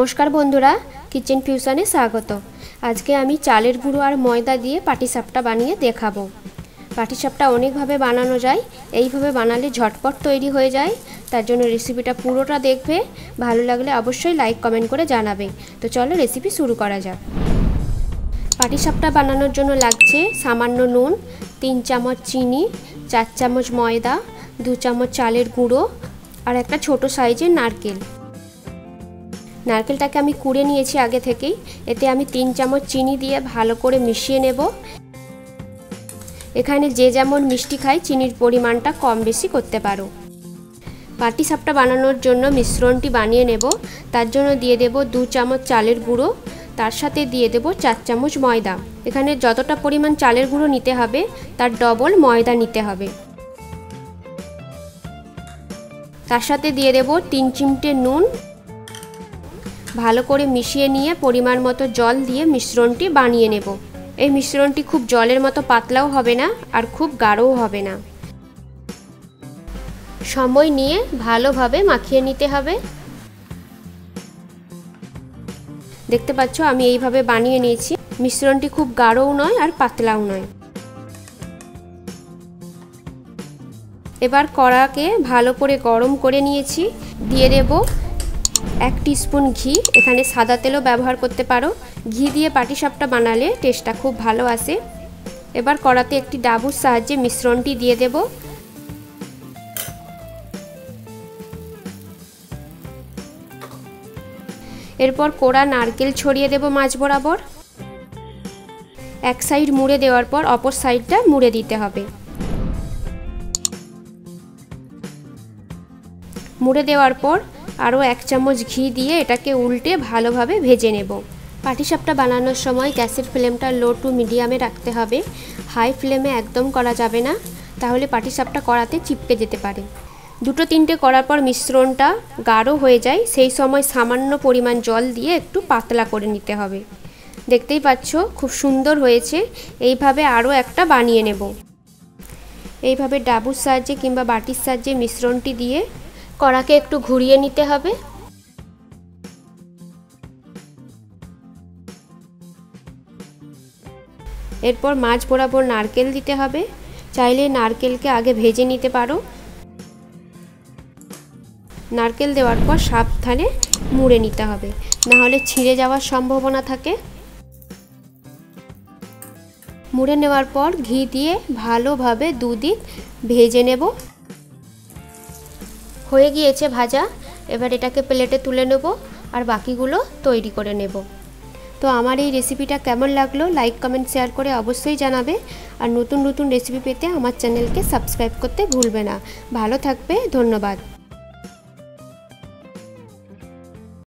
नमस्कार बंधुरा किचेन फिउशने स्वागत। आज के आमी चालेर गुड़ो और मयदा दिए पाटीसापटा बानिए देखाबो। पाटीसापटा अनेक भावे बानानो जाय, एई भावे बानाले झटपट तैरी हो जाए। तार जोन्नो रेसिपिटा पुरोटा देखबे, भालो लागले अवश्यई लाइक कमेंट करे जानाबे। तो चलो रेसिपि शुरू करा जाक। पाटीसापटा बानानोर जोन्नो लागछे सामान्य नुन, 3 चामच चीनी, 4 चामच मयदा, 2 चामच चालेर गुड़ो और एक छोटो साइजेर नारकेल। नारकेलटाके आमी कुड़े निয়েছি आगे থেকেই। এতে আমি 3 চামচ চিনি দিয়ে ভালো করে মিশিয়ে নেব। এখানে যে যেমন মিষ্টি খায় চিনির পরিমাণটা কম বেশি করতে পারো। পাটিসাপটা বানানোর জন্য মিশ্রণটি বানিয়ে নেব। তার জন্য দিয়ে দেব 2 চামচ চালের গুঁড়ো, তার সাথে দিয়ে দেব 4 চামচ ময়দা। এখানে যতটা পরিমাণ চালের গুঁড়ো নিতে হবে তার ডবল ময়দা নিতে হবে। তার সাথে দিয়ে দেব 3 চিমটে নুন। ভালো করে মিশিয়ে নিয়ে পরিমাণ মতো জল দিয়ে মিশ্রণটি বানিয়ে নেব। এই মিশ্রণটি খুব জলের মতো পাতলাও হবে না আর খুব গাঢ়ও হবে না। সময় নিয়ে ভালোভাবে মাখিয়ে নিতে হবে। দেখতে পাচ্ছ আমি এইভাবে বানিয়ে নিয়েছি। মিশ্রণটি খুব গাঢ়ও নয় আর পাতলাও নয়। এবার কড়াকে ভালো করে গরম করে নিয়েছি। দিয়ে দেব 1 टीस्पून घी। एखाने सादा तेलो व्यवहार करते पारो। घी दिए पाटीसापटा बानाले टेस्टटा खूब भालो आसे। एबार कड़ाते एकटी डाबुर साहाज्ये मिश्रणटी दिए देब। एरपर कोड़ा नारकेल छड़िए देब माछ बराबर। एक साइड मुड़े देওয়ার पर अपर साइडटा मुड़े दिते हबे। मुड़े देওয়ার पर आरो 1 चामच घी दिए एटाके उल्टे भालोभावे भेजे नेब। पाटीसापटा बानानोर समय गैसेर फ्लेमटा लो टू मिडियामे राखते हबे। हाई फ्लेमे एकदम करा जाबे ना, ताहले पाटीसापटा कड़ाते चिपके जेते पारे। दुटो तीनटे करार पर मिश्रणटा गाढ़ो हये जाय सेई समय सामान्य परिमाण जल दिए एकटू पातला करे निते हबे। देखतेई पाচ্ছো खूब सुंदर हयेছে। এইভাবে आरो একটা বানিয়ে নেব। এইভাবে ডাবুর সাহায্যে কিংবা বাটির সাহায্যে মিশ্রণটি দিয়ে কড়াকে একটু ঘুরিয়ে নিতে হবে। এরপর মাছ বরাবর নারকেল দিতে হবে। চাইলে নারকেলকে আগে ভেজে নিতে পারো। নারকেল দেওয়ার পর সাবধানে মুড়ে নিতে হবে, না হলে ছিঁড়ে যাওয়ার সম্ভাবনা থাকে। মুড়ে নেওয়ার পর ঘি দিয়ে ভালোভাবে দুদিক ভেজে নেব। হয়ে গিয়েছে ভাজা। এবার এটাকে প্লেটে তুলে নেব আর বাকিগুলো তৈরি করে নেব। তো আমার এই রেসিপিটা কেমন লাগলো লাইক কমেন্ট শেয়ার করে অবশ্যই জানাবে। আর নতুন নতুন রেসিপি পেতে আমার চ্যানেলকে সাবস্ক্রাইব করতে ভুলবে না। ভালো থাকবে, ধন্যবাদ।